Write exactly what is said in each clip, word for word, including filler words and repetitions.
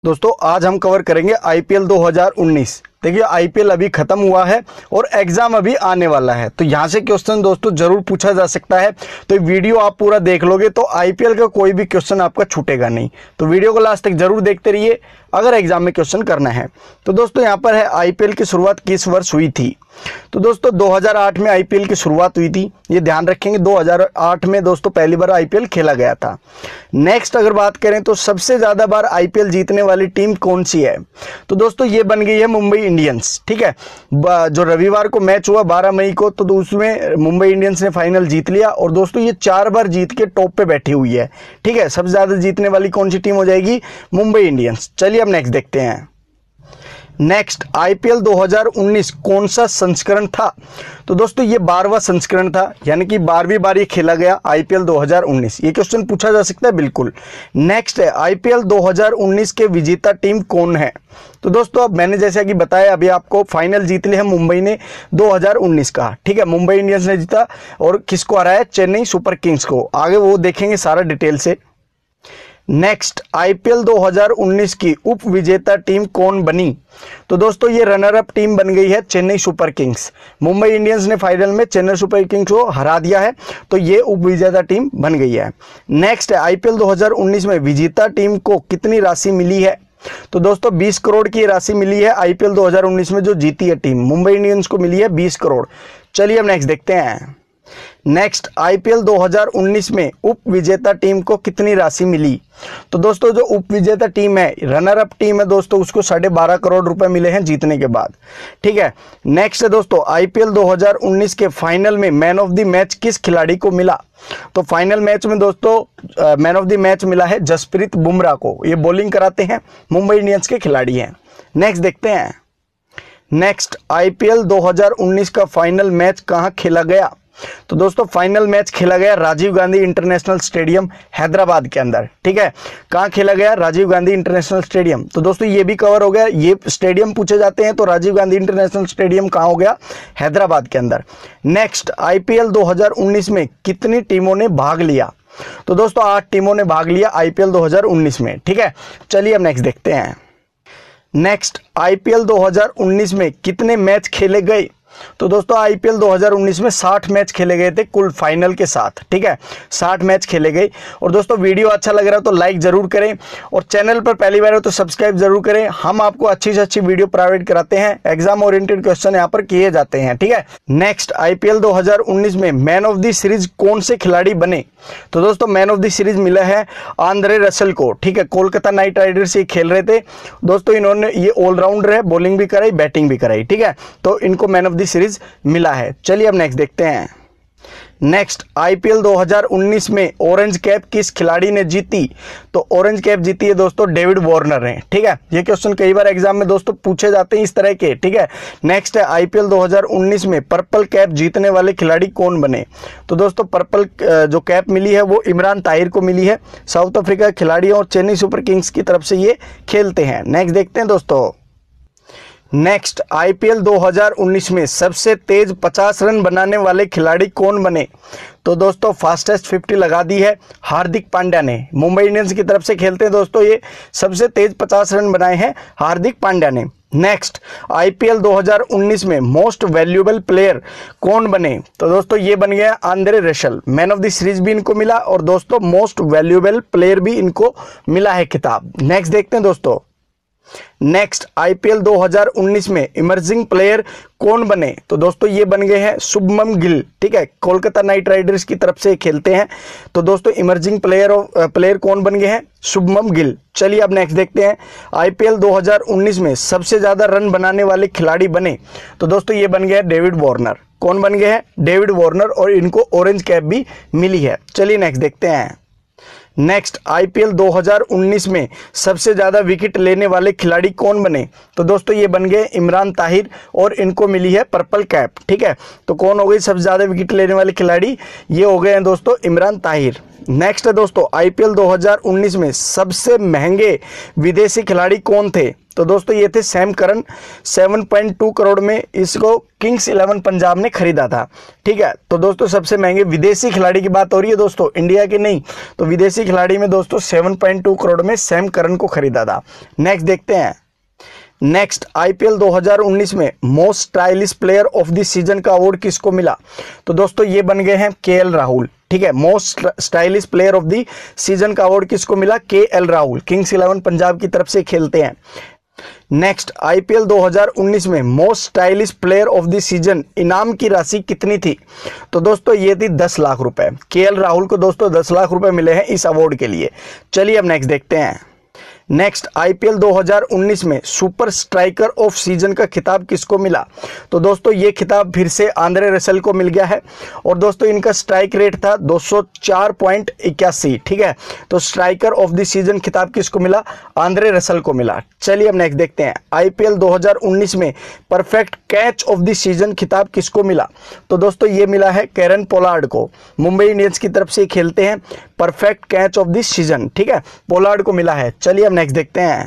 दोस्तों आज हम कवर करेंगे आईपीएल दो हज़ार उन्नीस। देखिए आईपीएल अभी खत्म हुआ है और एग्जाम अभी आने वाला है, तो यहाँ से क्वेश्चन दोस्तों जरूर पूछा जा सकता है। तो वीडियो आप पूरा देख लोगे तो आईपीएल का कोई भी क्वेश्चन आपका छूटेगा नहीं। तो वीडियो को लास्ट तक जरूर देखते रहिए अगर एग्जाम में क्वेश्चन करना है। तो दोस्तों यहाँ पर है आईपीएल की शुरुआत किस वर्ष हुई थी। तो दोस्तों दो हज़ार आठ में आईपीएल की शुरुआत हुई थी, ये ध्यान रखेंगे। दो हज़ार आठ में दोस्तों पहली बार आईपीएल खेला गया था। नेक्स्ट अगर बात करें तो सबसे ज्यादा बार आईपीएल जीतने वाली टीम कौन सी है, तो दोस्तों ये बन गई है मुंबई इंडियंस। ठीक है, जो रविवार को मैच हुआ बारह मई को, तो उसमें मुंबई इंडियंस ने फाइनल जीत लिया और दोस्तों ये चार बार जीत के टॉप पे बैठी हुई है। ठीक है, सबसे ज्यादा जीतने वाली कौन सी टीम हो जाएगी, मुंबई इंडियंस। चलिए अब नेक्स्ट देखते हैं। नेक्स्ट आईपीएल दो हज़ार उन्नीस कौन सा संस्करण था, तो दोस्तों ये बारहवां संस्करण था, यानी कि बारहवीं बार ये खेला गया आईपीएल दो हज़ार उन्नीस। ये क्वेश्चन पूछा जा सकता है बिल्कुल। नेक्स्ट है आईपीएल दो हज़ार उन्नीस के विजेता टीम कौन है। तो दोस्तों अब मैंने जैसा कि बताया अभी आपको, फाइनल जीत लिया है मुंबई ने दो हज़ार उन्नीस का। ठीक है, मुंबई इंडियंस ने जीता और किसको हराया, चेन्नई सुपर किंग्स को। आगे वो देखेंगे सारा डिटेल से। नेक्स्ट आईपीएल दो हज़ार उन्नीस की उप विजेता टीम कौन बनी, तो दोस्तों ये रनर अप टीम बन गई है Chennai Super Kings. Mumbai Indians ने फाइनल में चेन्नई सुपर किंग्स को हरा दिया है, तो ये उप विजेता टीम बन गई है। नेक्स्ट है आईपीएल दो हज़ार उन्नीस में विजेता टीम को कितनी राशि मिली है, तो दोस्तों बीस करोड़ की राशि मिली है आईपीएल दो हज़ार उन्नीस में जो जीती है टीम। मुंबई इंडियंस को मिली है बीस करोड़। चलिए अब नेक्स्ट देखते हैं। नेक्स्ट आईपीएल दो हज़ार उन्नीस में उप विजेता टीम को कितनी राशि मिली, तो दोस्तों जो उप विजेता टीम है, रनर अप टीम है दोस्तों, उसको साढ़े बारह करोड़ रुपए मिले हैं जीतने के बाद। ठीक है, नेक्स्ट है दोस्तों आईपीएल दो हज़ार उन्नीस के फाइनल में मैन ऑफ द मैच किस खिलाड़ी को मिला, तो फाइनल मैच में दोस्तों मैन ऑफ द मैच मिला है जसप्रीत बुमराह को। ये बॉलिंग कराते हैं, मुंबई इंडियंस के खिलाड़ी हैं। नेक्स्ट देखते हैं। नेक्स्ट आईपीएल दो हज़ार उन्नीस का फाइनल मैच कहां खेला गया, तो दोस्तों फाइनल मैच खेला गया राजीव गांधी इंटरनेशनल स्टेडियम हैदराबाद के अंदर। ठीक है, कहां खेला गया, राजीव गांधी इंटरनेशनल स्टेडियम। तो दोस्तों ये भी कवर हो गया, ये स्टेडियम पूछे जाते हैं, तो राजीव गांधी इंटरनेशनल स्टेडियम कहां हो गया, हैदराबाद के अंदर। नेक्स्ट आईपीएल दो हज़ार उन्नीस में कितनी टीमों ने भाग लिया, तो दोस्तों आठ टीमों ने भाग लिया आईपीएल दो हज़ार उन्नीस में। ठीक है, चलिए अब नेक्स्ट देखते हैं। नेक्स्ट आईपीएल दो हज़ार उन्नीस में कितने मैच खेले गए, तो दोस्तों आईपीएल दो हज़ार उन्नीस में साठ मैच खेले गए थे कुल फाइनल के साथ। ठीक है, साठ मैच खेले गए। और दोस्तों वीडियो अच्छा लग रहा है तो लाइक जरूर करें और चैनल पर पहली बार हो तो सब्सक्राइब जरूर करें। हम आपको अच्छी से अच्छी वीडियो प्रोवाइड कराते हैं, एग्जाम ओरिएंटेड क्वेश्चन यहाँ पर किए जाते हैं। ठीक है, नेक्स्ट आईपीएल दो हज़ार उन्नीस में मैन ऑफ द सीरीज कौन से खिलाड़ी बने, तो दोस्तों मैन ऑफ द सीरीज मिला है आंद्रे रसल को। ठीक है, कोलकाता नाइट राइडर्स ये खेल रहे थे दोस्तों, इन्होंने ये ऑलराउंडर है, बॉलिंग भी कराई बैटिंग भी कराई। ठीक है, तो इनको मैन ऑफ द सीरीज मिला है। चलिए अब नेक्स्ट देखते हैं। नेक्स्ट आईपीएल दो हज़ार उन्नीस में ऑरेंज कैप किस खिलाड़ी ने जीती, तो ऑरेंज कैप जीती है दोस्तों डेविड वार्नर ने। ठीक है, ये क्वेश्चन कई बार एग्जाम में दोस्तों पूछे जाते हैं इस तरह के। ठीक है, नेक्स्ट है आईपीएल दो हज़ार उन्नीस में पर्पल कैप जीतने वाले खिलाड़ी कौन बने, तो दोस्तों पर्पल जो कैप मिली है वो इमरान ताहिर को मिली है। साउथ अफ्रीका के खिलाड़ी और चेन्नई सुपर किंग्स की तरफ से ये खेलते हैं। नेक्स्ट देखते हैं दोस्तों। नेक्स्ट आईपीएल दो हज़ार उन्नीस में सबसे तेज पचास रन बनाने वाले खिलाड़ी कौन बने, तो दोस्तों फास्टेस्ट पचास लगा दी है हार्दिक पांड्या ने। मुंबई इंडियंस की तरफ से खेलते हैं दोस्तों, ये सबसे तेज पचास रन बनाए हैं हार्दिक पांड्या ने। नेक्स्ट आईपीएल दो हज़ार उन्नीस में मोस्ट वैल्यूएबल प्लेयर कौन बने, तो दोस्तों ये बन गया Andre Russell. Man of the series भी इनको मिला और दोस्तों मोस्ट वैल्यूएबल प्लेयर भी इनको मिला है खिताब। नेक्स्ट देखते हैं दोस्तों। नेक्स्ट आईपीएल दो हज़ार उन्नीस में इमर्जिंग प्लेयर कौन बने, तो दोस्तों ये बन गए हैं शुभमन गिल। ठीक है, कोलकाता नाइट राइडर्स की तरफ से खेलते हैं, तो दोस्तों इमर्जिंग प्लेयर प्लेयर कौन बन गए हैं, शुभमन गिल। चलिए अब नेक्स्ट देखते हैं। आईपीएल दो हज़ार उन्नीस में सबसे ज्यादा रन बनाने वाले खिलाड़ी बने, तो दोस्तों ये बन गया डेविड वार्नर। कौन बन गए हैं, डेविड वार्नर, और इनको ऑरेंज कैप भी मिली है। चलिए नेक्स्ट देखते हैं। नेक्स्ट आईपीएल दो हज़ार उन्नीस में सबसे ज्यादा विकेट लेने वाले खिलाड़ी कौन बने, तो दोस्तों ये बन गए इमरान ताहिर और इनको मिली है पर्पल कैप। ठीक है, तो कौन हो गई सबसे ज्यादा विकेट लेने वाले खिलाड़ी, ये हो गए हैं दोस्तों इमरान ताहिर। नेक्स्ट है दोस्तों आईपीएल दो हज़ार उन्नीस में सबसे महंगे विदेशी खिलाड़ी कौन थे, तो दोस्तों ये थे सैम करन, सात पॉइंट दो करोड़ में इसको किंग्स इलेवन पंजाब ने खरीदा था। ठीक है, तो दोस्तों सबसे महंगे विदेशी खिलाड़ी की बात हो रही है दोस्तों, इंडिया के नहीं। तो विदेशी खिलाड़ी में दोस्तों सात पॉइंट दो करोड़ में सैम करन को खरीदा था। नेक्स्ट देखते हैं। नेक्स्ट आईपीएल दो हज़ार उन्नीस में most stylish player of the season का अवार्ड किसको मिला? तो दोस्तों ये बन गए हैं केएल राहुल। ठीक है, most stylish player of the season का अवार्ड किसको मिला? KL Rahul, Kings Eleven Punjab की तरफ से खेलते हैं। नेक्स्ट आईपीएल दो हज़ार उन्नीस में most stylish player of the season इनाम की राशि कितनी थी? तो दोस्तों ये थी दस लाख रुपए। केएल राहुल को दोस्तों दस लाख रुपए मिले हैं इस अवार्ड के लिए। चलिए अब नेक्स्ट देखते हैं। नेक्स्ट आईपीएल दो हज़ार उन्नीस में सुपर स्ट्राइकर ऑफ सीजन का खिताब किसको मिला? तो दोस्तों ये खिताब फिर से आंद्रे रसल को मिल गया है और दोस्तों इनका स्ट्राइक रेट था दो सौ चार पॉइंट इक्यासी। ठीक है, तो स्ट्राइकर ऑफ द सीजन खिताब किसको मिला? आंद्रे रसल को मिला। चलिए अब नेक्स्ट देखते हैं। आईपीएल दो हज़ार उन्नीस में perfect catch of the season खिताब किसको मिला? तो दोस्तों ये मिला है कैरन पोलार्ड को, मुंबई इंडियंस की तरफ से खेलते हैं। Perfect catch of the season, ठीक है, पोलार्ड को मिला है। चलिए अब नेक्स्ट देखते हैं।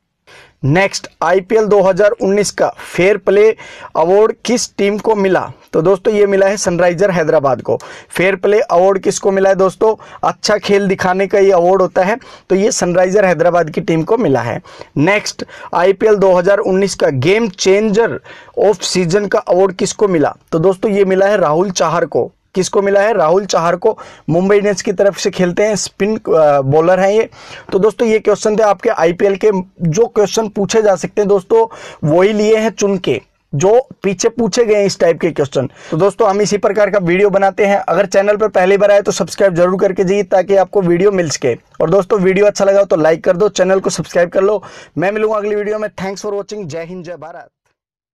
नेक्स्ट आईपीएल दो हज़ार उन्नीस का फेयर प्ले अवार्ड किस टीम को मिला? तो दोस्तों ये मिला है सनराइजर हैदराबाद को। फेयर प्ले अवार्ड किसको मिला है दोस्तों? अच्छा खेल दिखाने का ये अवार्ड होता है, तो ये सनराइजर हैदराबाद की टीम को मिला है। नेक्स्ट आईपीएल दो हज़ार उन्नीस का गेम चेंजर ऑफ सीजन का अवार्ड किसको मिला? तो दोस्तों ये मिला है राहुल चाहर को। किसको मिला है? राहुल चाहर को, मुंबई इंडियंस की तरफ से खेलते हैं, स्पिन बॉलर हैं ये। तो दोस्तों ये क्वेश्चन थे आपके आईपीएल के, जो क्वेश्चन पूछे जा सकते हैं दोस्तों वही लिए हैं चुन के, जो पीछे पूछे गए इस टाइप के क्वेश्चन। तो दोस्तों हम इसी प्रकार का वीडियो बनाते हैं। अगर चैनल पर पहली बार आए तो सब्सक्राइब जरूर करके जाइए ताकि आपको वीडियो मिल सके। और दोस्तों वीडियो अच्छा लगा तो लाइक कर दो, चैनल को सब्सक्राइब कर लो। मैं मिलूंगा अगली वीडियो में। Thanks for watching. Jai Hind, जय भारत।